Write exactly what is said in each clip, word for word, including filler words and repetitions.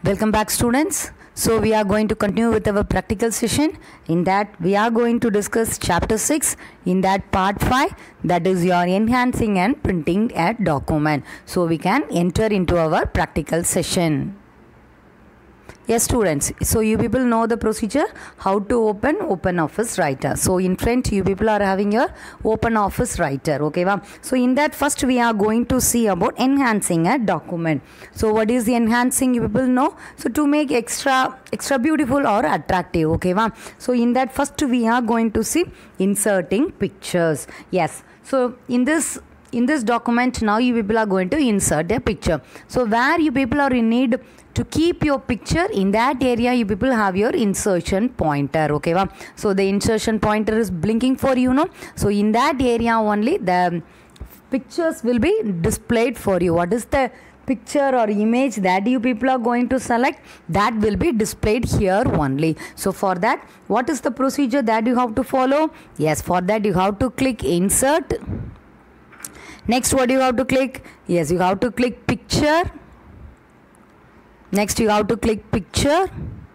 Welcome back, students. So we are going to continue with our practical session. In that we are going to discuss chapter six, in that part five, that is your enhancing and printing a document. So we can enter into our practical session. Yes, students, so you people know the procedure, how to open OpenOffice Writer. So in front you people are having your OpenOffice Writer, okay va? So in that first we are going to see about enhancing a document. So what is the enhancing, you people know? So to make extra extra beautiful or attractive, okay va? So in that first we are going to see inserting pictures. Yes, so in this in this document now you people are going to insert a picture. So where you people are in need to keep your picture, in that area you people have your insertion pointer, okay va? So the insertion pointer is blinking for you, no? So in that area only the pictures will be displayed for you. What is the picture or image that you people are going to select, that will be displayed here only. So for that, what is the procedure that you have to follow? Yes, for that you have to click insert. Next, what you have to click? Yes, you have to click picture. Next you have to click picture,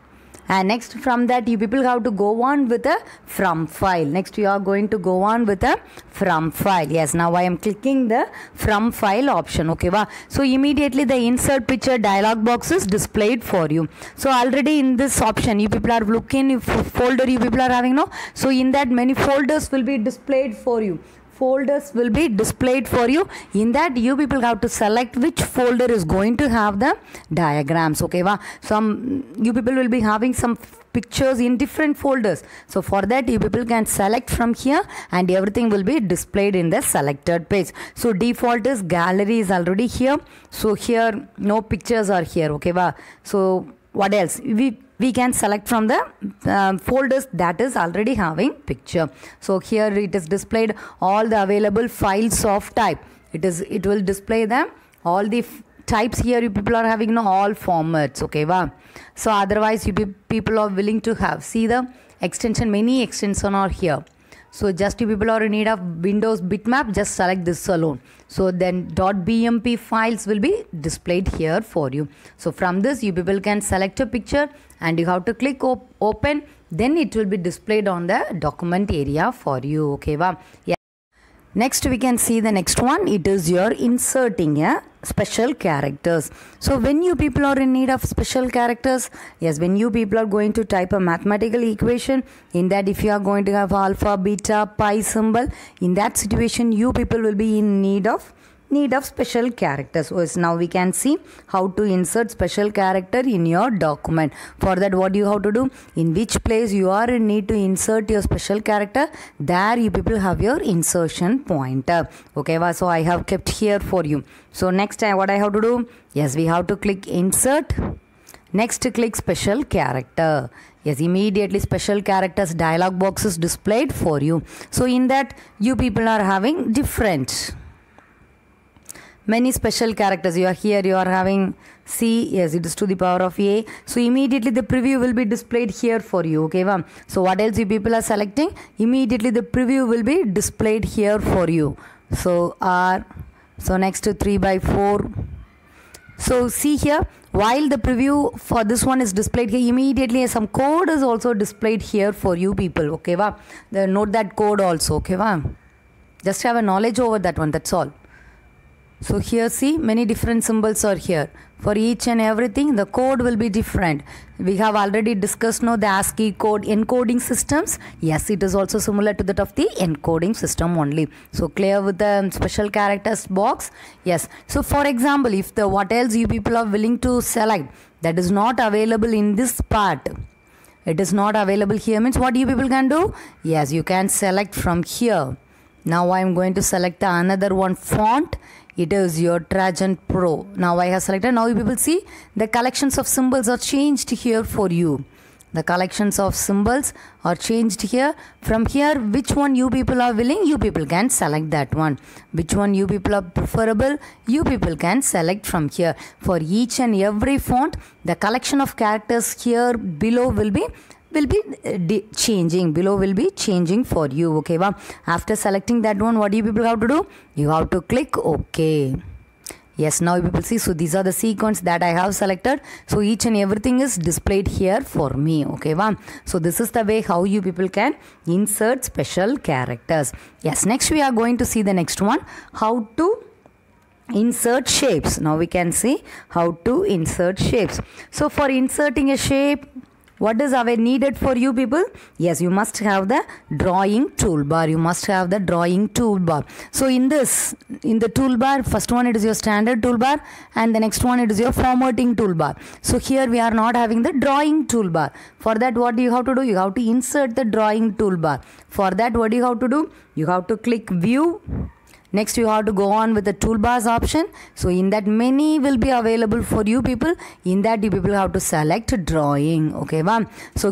and next from that you people have to go on with a from file. Next you are going to go on with a from file. Yes, now I am clicking the from file option, okay va? So immediately the insert picture dialog box is displayed for you. So already in this option you people are looking, if folder you people are having, no? So in that many folders will be displayed for you. Folders will be displayed for you. In that you people have to select which folder is going to have the diagrams, okay va? Some you people will be having some pictures in different folders. So for that you people can select from here and everything will be displayed in the selected page. So default is gallery is already here. So here no pictures are here, okay va? So what else? We we can select from the um, folders that is already having picture. So here it is displayed all the available files of type. It is it will display them all the types here you people are having, no, all formats, okay va? So otherwise you people are willing to have, see the extension, many extensions are here. So just you people are in need of Windows bitmap, just select this alone. So then .bmp files will be displayed here for you. So from this you people can select a picture and you have to click op open, then it will be displayed on the document area for you, okay va? Yeah. Next we can see the next one, it is your inserting a special characters. So when you people are in need of special characters, yes, when you people are going to type a mathematical equation, in that if you are going to have alpha, beta, pi symbol, in that situation you people will be in need of need of special characters. So now we can see how to insert special character in your document. For that what you have to do, in which place you are in need to insert your special character, there you people have your insertion pointer, okay va? So I have kept here for you. So next time what I have to do, yes, we have to click insert. Next click special character. Yes, immediately special characters dialog box is displayed for you. So in that you people are having different many special characters. You are here, you are having C, yes, it is to the power of A. So immediately the preview will be displayed here for you, okay va? So what else you people are selecting, immediately the preview will be displayed here for you. So R, so next to three by four. So see here, while the preview for this one is displayed here, immediately some code is also displayed here for you people, okay va? The, note that code also, okay va? Just have a knowledge over that one, that's all. So here see, many different symbols are here. For each and everything the code will be different. We have already discussed now the ASCII code encoding systems. Yes, it is also similar to that of the encoding system only. So clear with the special characters box. Yes, so for example, if the what else you people are willing to select that is not available in this part, it is not available here, means what you people can do? Yes, you can select from here. Now I am going to select another one font. It is your Trajan Pro. Now I have selected. Now you people see the collections of symbols are changed here for you. The collections of symbols are changed here. From here, which one you people are willing, you people can select that one. Which one you people are preferable, you people can select from here. For each and every font, the collection of characters here below will be will be uh, changing below will be changing for you, okay va? After selecting that one, what do you people have to do? You have to click OK. Yes, now you will see, so these are the sequence that I have selected. So each and everything is displayed here for me. Okay, wow. So this is the way how you people can insert special characters. Yes, next we are going to see the next one, how to insert shapes. Now we can see how to insert shapes. So for inserting a shape, what is our needed for you people? Yes, you must have the drawing toolbar. You must have the drawing toolbar. So in this, in the toolbar, first one it is your standard toolbar and the next one it is your formatting toolbar. So here we are not having the drawing toolbar. For that, what do you have to do? You have to insert the drawing toolbar. For that, what do you have to do? You have to click view. Next, you have to go on with the toolbars option. So in that, many will be available for you people. In that, you people have to select drawing. Okay, wow. So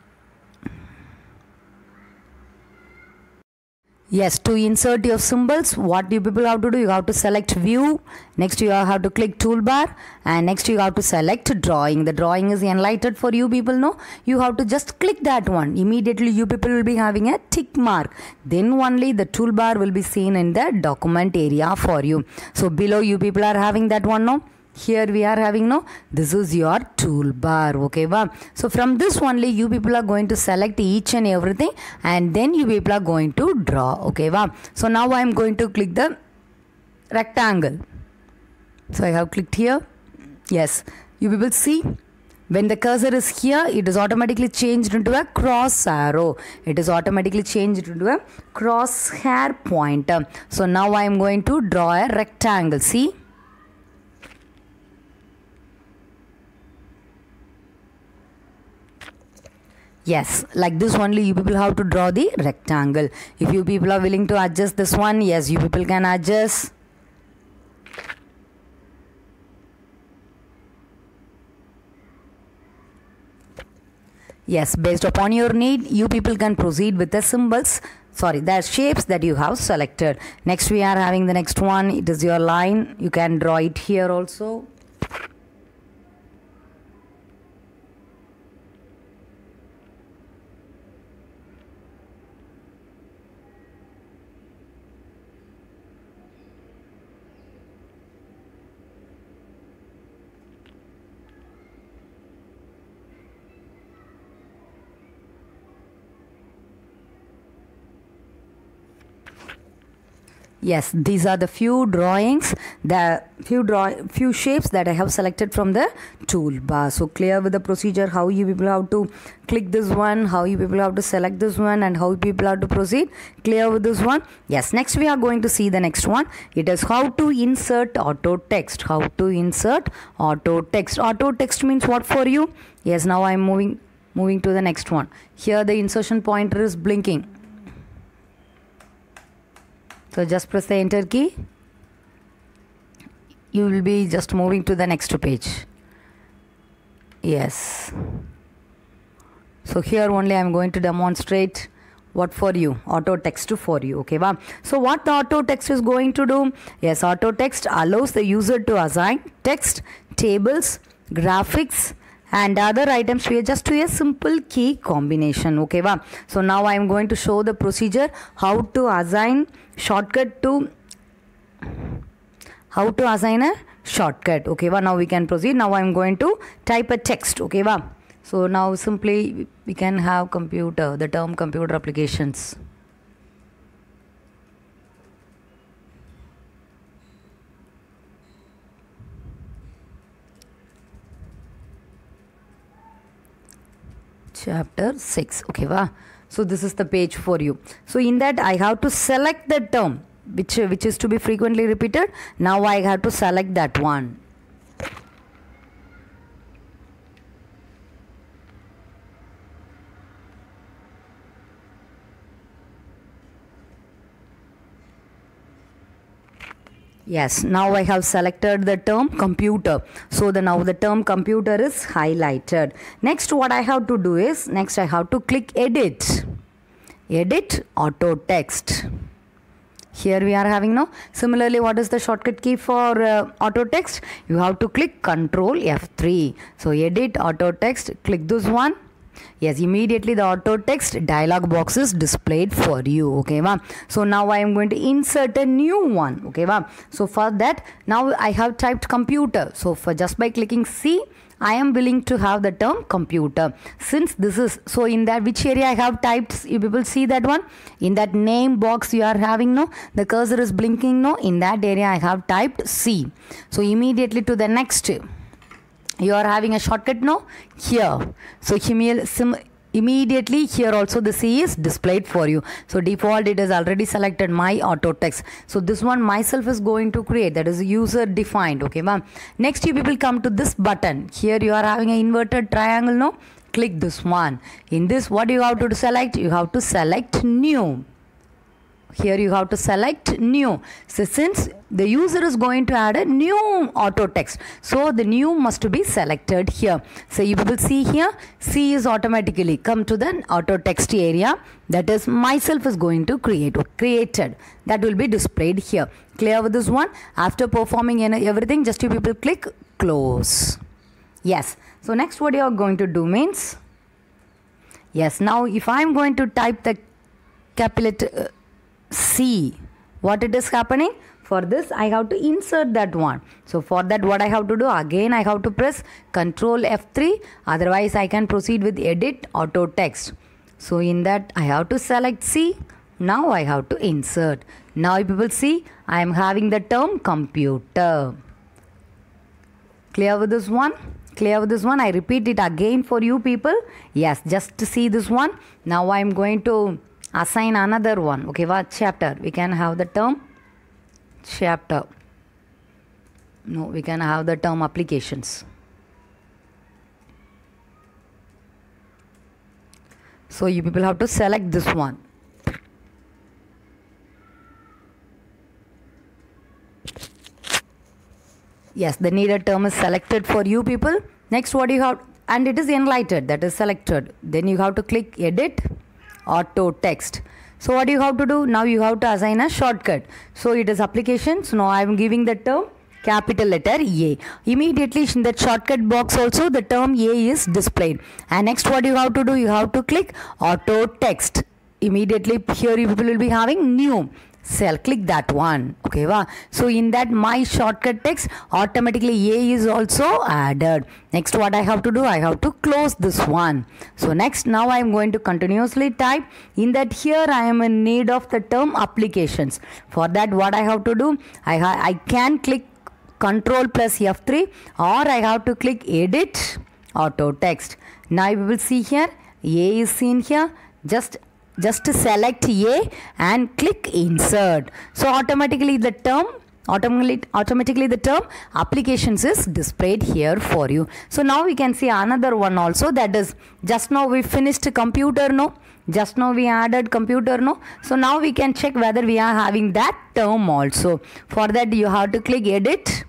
yes, to insert your symbols, what you people have to do? You have to select view. Next, you have to click toolbar, and next you have to select drawing. The drawing is enlightened for you people. No, you have to just click that one. Immediately, you people will be having a tick mark. Then only the toolbar will be seen in the document area for you. So below, you people are having that one. No. Here we are having, no, this is your toolbar. Okay, wow. So from this only you people are going to select each and everything, and then you people are going to draw. Okay, wow. So now I am going to click the rectangle. So I have clicked here. Yes, you people see, when the cursor is here, it is automatically changed into a cross arrow. It is automatically changed into a crosshair pointer. So now I am going to draw a rectangle. See. Yes, like this only you people have to draw the rectangle. If you people are willing to adjust this one, yes, you people can adjust. Yes, based upon your need, you people can proceed with the symbols. Sorry, the shapes that you have selected. Next we are having the next one. It is your line. You can draw it here also. Yes, these are the few drawings, the few draw, few shapes that I have selected from the toolbar. So clear with the procedure, how you people have to click this one, how you people have to select this one, and how people have to proceed. Clear with this one? Yes, next we are going to see the next one. It is how to insert auto text. How to insert auto text. Auto text means what for you? Yes, now I am moving, moving to the next one. Here the insertion pointer is blinking. So just press the enter key. You will be just moving to the next page. Yes. So here only I am going to demonstrate what for you, auto text for you. Okay, wow. So what the auto text is going to do? Yes, auto text allows the user to assign text, tables, graphics, and other items to just to a simple key combination. Okay, wow. So now I am going to show the procedure how to assign shortcut to how to assign a shortcut. Okay, wow. Now we can proceed. Now I am going to type a text. Okay, wow. So now simply we can have computer, the term computer applications. Chapter six. Okay, wow. So this is the page for you. So in that I have to select the term which which is to be frequently repeated. Now I have to select that one. Yes, now I have selected the term computer. So the now the term computer is highlighted. Next what I have to do is, next I have to click edit. Edit auto text. Here we are having now. Similarly, what is the shortcut key for uh, auto text? You have to click control F three. So edit auto text, click this one. Yes, immediately the auto text dialog box is displayed for you. Okay, va? So now I am going to insert a new one. Okay, va? So for that, now I have typed computer. So for just by clicking C, I am willing to have the term computer. Since this is, so in that which area I have typed, you people see that one? In that name box you are having, no? The cursor is blinking, no? In that area I have typed C. So immediately to the next, you are having a shortcut, no? Here. So immediately here also the C is displayed for you. So default it is already selected my auto text. So this one myself is going to create, that is user defined. Okay, ma'am. Next you people come to this button. Here you are having an inverted triangle, no? Click this one. In this, what do you have to select? You have to select new. Here you have to select new. So since the user is going to add a new auto text, so the new must be selected here. So you will see here, C is automatically come to the auto text area, that is myself is going to create or created. That will be displayed here. Clear with this one? After performing everything, just you people click close. Yes. So next what you are going to do means, yes, now if I am going to type the capital uh, C, what it is happening? For this I have to insert that one. So for that what I have to do? Again I have to press Control F three. Otherwise I can proceed with edit auto text. So in that I have to select C. Now I have to insert. Now you will see I am having the term computer. Clear with this one? Clear with this one? I repeat it again for you people. Yes, just to see this one. Now I am going to assign another one. Okay, what chapter? We can have the term chapter. No, we can have the term applications. So you people have to select this one. Yes, the needed term is selected for you people. Next what you have, and it is enlightened, that is selected. Then you have to click edit auto text. So what you have to do? Now you have to assign a shortcut. So it is applications. Now I am giving the term capital letter A. Immediately in that shortcut box also the term A is displayed. And next what you have to do? You have to click auto text. Immediately here you people will be having new cell. Click that one. Okay, wow. So in that my shortcut text automatically A is also added. Next what I have to do? I have to close this one. So next now I am going to continuously type. In that here I am in need of the term applications. For that what I have to do? I, ha I can click Control plus F three, or I have to click edit auto text. Now you will see here A is seen here. Just Just select A and click insert. So automatically the term automatically automatically the term applications is displayed here for you. So now we can see another one also, that is just now we finished computer, no? Just now we added computer, no? So now we can check whether we are having that term also. For that you have to click edit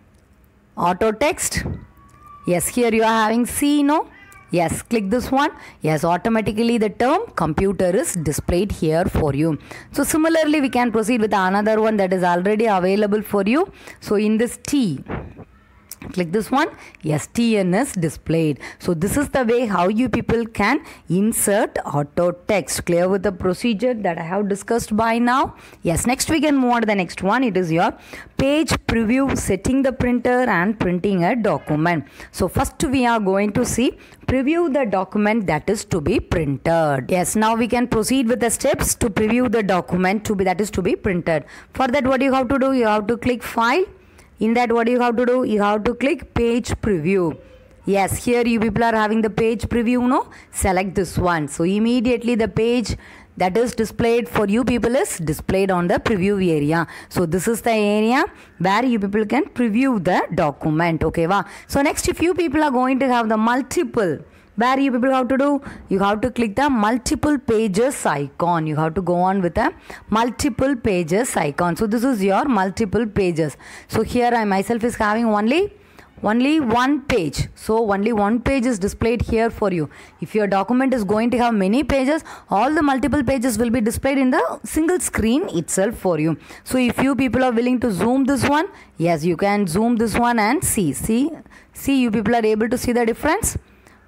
auto text. Yes, here you are having C, no? Yes, click this one. Yes, automatically the term computer is displayed here for you. So similarly we can proceed with another one that is already available for you. So in this T, click this one. Yes, T N is displayed. So this is the way how you people can insert auto text. Clear with the procedure that I have discussed by now? Yes, next we can move on to the next one. It is your page preview, setting the printer and printing a document. So first we are going to see preview the document that is to be printed. Yes, now we can proceed with the steps to preview the document to be that is to be printed. For that what you have to do? You have to click file. In that what you have to do? You have to click page preview. Yes, here you people are having the page preview, no? Select this one. So immediately the page that is displayed for you people is displayed on the preview area. So this is the area where you people can preview the document. Okay, wow. So next, if you people are going to have the multiple, where you people have to do? You have to click the multiple pages icon. You have to go on with the multiple pages icon. So this is your multiple pages. So here I myself is having only only one page. So only one page is displayed here for you. If your document is going to have many pages, all the multiple pages will be displayed in the single screen itself for you. So if you people are willing to zoom this one, yes, you can zoom this one and see. See, see you people are able to see the difference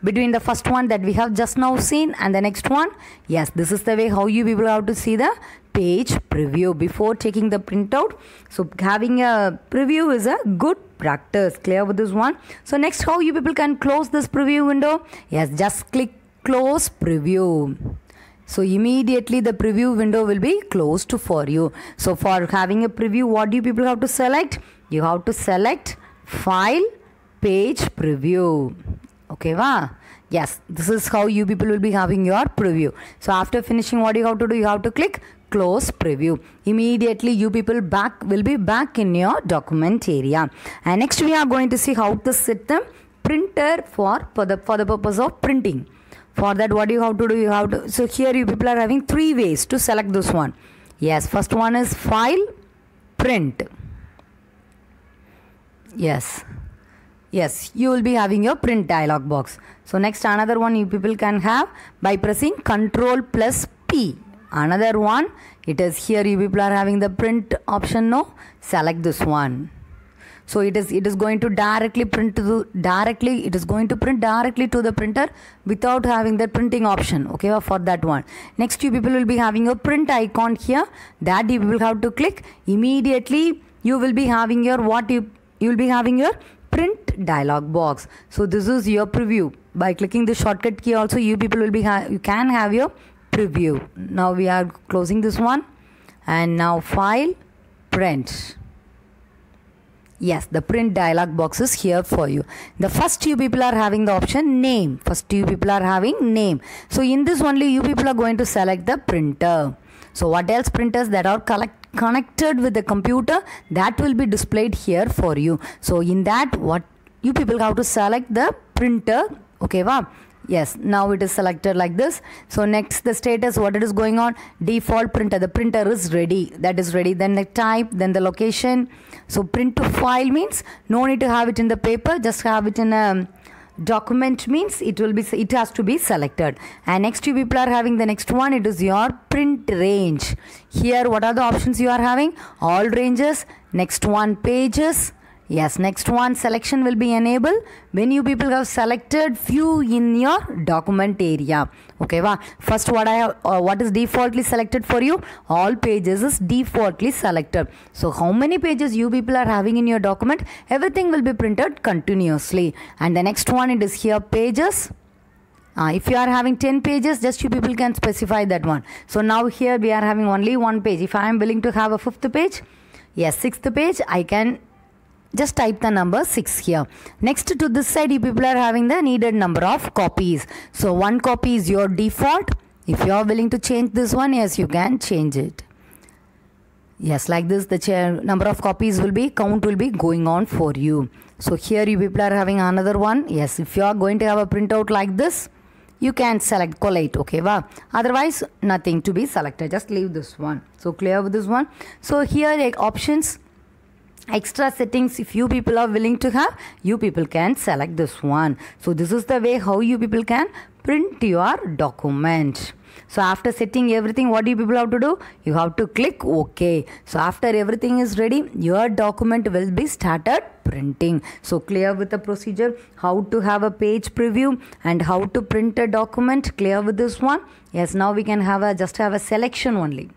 between the first one that we have just now seen and the next one? Yes, this is the way how you people have to see the page preview before taking the printout. So having a preview is a good practice. Clear with this one? So next, how you people can close this preview window? Yes, just click close preview. So immediately the preview window will be closed for you. So for having a preview, what do you people have to select? You have to select file, page preview. Okay, va? Yes, this is how you people will be having your preview. So after finishing, what you have to do? You have to click close preview. Immediately you people back will be back in your document area. And next we are going to see how to set the printer for, for the for the purpose of printing. For that, what you have to do? You have to, so here you people are having three ways to select this one. Yes, first one is file, print. Yes. Yes, you will be having your print dialog box. So next, another one you people can have by pressing Control plus P. Another one, it is here you people are having the print option. No, select this one. So it is it is going to directly print to the, directly it is going to print directly to the printer without having the printing option. Okay, for that one. Next, you people will be having a print icon here that you will have to click. Immediately you will be having your what you you will be having your print dialog box. So this is your preview. By clicking the shortcut key also, you people will be you can have your preview. Now we are closing this one, and now file, print. Yes, the print dialog box is here for you. The first you people are having the option name. First you people are having name. So in this only you people are going to select the printer. So what else printers that are collect, connected with the computer, that will be displayed here for you. So in that, what you people have to select the printer. Okay, wow. Yes, now it is selected like this. So next, the status, what it is going on, default printer, the printer is ready, that is ready. Then the type, then the location. So print to file means no need to have it in the paper, just have it in a document means it will be, it has to be selected. And next you people are having the next one, it is your print range. Here what are the options you are having? All ranges. Next one, pages. Yes, next one, selection will be enabled when you people have selected few in your document area. Okay, wow. First, what I have, uh, what is defaultly selected for you? All pages is defaultly selected. So, how many pages you people are having in your document? Everything will be printed continuously. And the next one, it is here pages. Uh, if you are having ten pages, just you people can specify that one. So, now here we are having only one page. If I am willing to have a fifth page, yes, sixth page, I can just type the number six here. Next to this side, you people are having the needed number of copies. So one copy is your default. If you are willing to change this one, yes, you can change it. Yes, like this, the number of copies will be, count will be going on for you. So here you people are having another one. Yes, if you are going to have a printout like this, you can select collate. Okay, wow. Otherwise, nothing to be selected. Just leave this one. So clear with this one. So here, like options, extra settings, if you people are willing to have, you people can select this one. So this is the way how you people can print your document. So after setting everything, what do you people have to do? You have to click OK. So after everything is ready, your document will be started printing. So clear with the procedure, how to have a page preview and how to print a document. Clear with this one? Yes, now we can have a just have a selection only.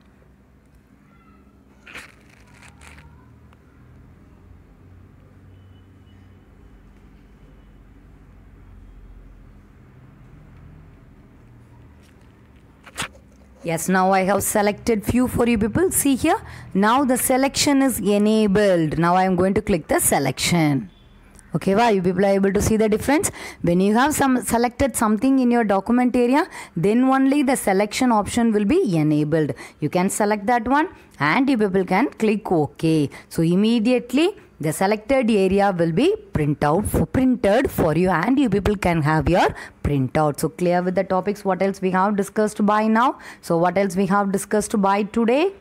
Yes, now I have selected few for you people. See here, now the selection is enabled. Now I am going to click the selection. Okay, wow, you people are able to see the difference. When you have some selected something in your document area, then only the selection option will be enabled. You can select that one and you people can click OK. So immediately the selected area will be print out for printed for you and you people can have your printout. So clear with the topics, what else we have discussed by now. So what else we have discussed by today?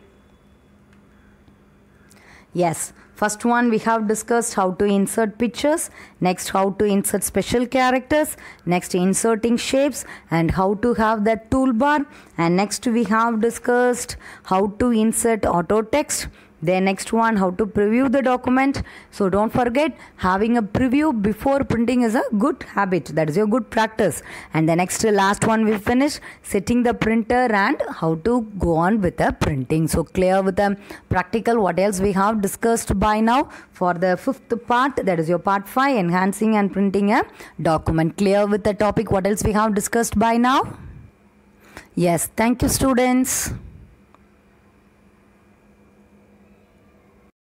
Yes, first one we have discussed how to insert pictures, next how to insert special characters, next inserting shapes and how to have that toolbar, and next we have discussed how to insert auto text. Then next one, how to preview the document. So don't forget, having a preview before printing is a good habit. That is your good practice. And the next last one we finish, setting the printer and how to go on with the printing. So clear with the practical. What else we have discussed by now? For the fifth part, that is your part five, enhancing and printing a document. Clear with the topic. What else we have discussed by now? Yes, thank you students.